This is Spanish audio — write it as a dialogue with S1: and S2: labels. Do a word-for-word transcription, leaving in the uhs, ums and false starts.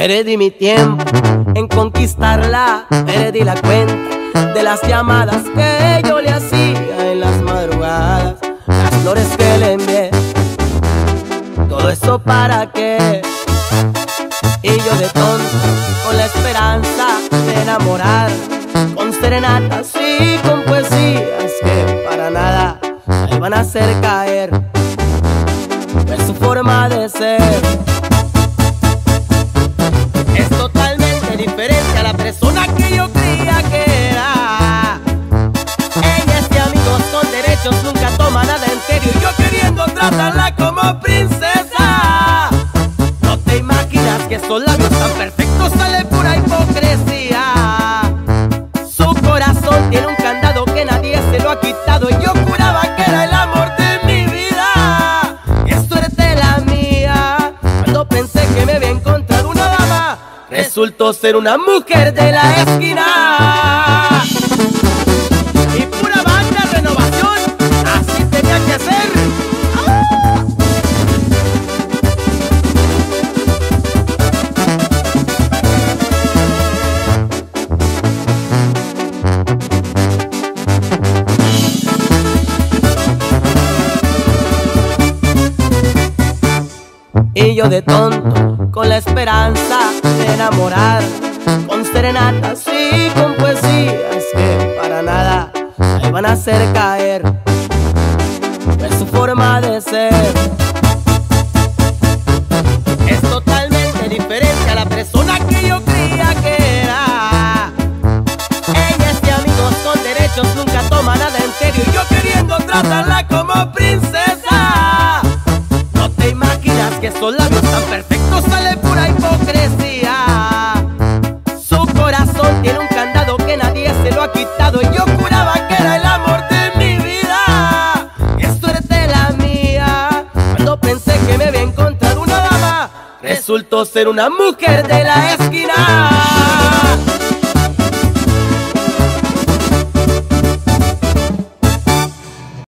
S1: Perdí mi tiempo en conquistarla, perdí la cuenta de las llamadas que yo le hacía en las madrugadas, las flores que le envié, todo eso para qué. Y yo de tonto, con la esperanza de enamorar, con serenatas y con poesías que para nada me van a hacer caer, es su forma de ser. Es totalmente diferente a la persona que yo creía que era. Ella es de amigos con derechos, nunca toma nada en serio, y yo queriendo tratarla como princesa. No te imaginas que esos labios tan perfectos sale pura hipocresía. Su corazón tiene un candado que nadie se lo ha quitado, y yo juraba que era el amor de mi vida. Y es suerte la mía, cuando pensé que me había encontrado una dama, resultó ser una mujer de la esquina. Y pura banda renovación, así tenía que ser. ¡Ah! Y yo de tonto, con la esperanza de enamorar, con serenatas y con poesías que para nada me van a hacer caer, es su forma de ser. Es totalmente diferente a la persona que yo creía que era. Ella es de amigos con derechos, nunca toma nada en serio, y yo queriendo tratarla como princesa. No te imaginas que esos labios tan perfectos sale pura hipocresía. Su corazón tiene un candado que nadie se lo ha quitado, y yo juraba que era el amor de mi vida. Y es suerte la mía, cuando pensé que me había encontrado una dama, resultó ser una mujer de la esquina.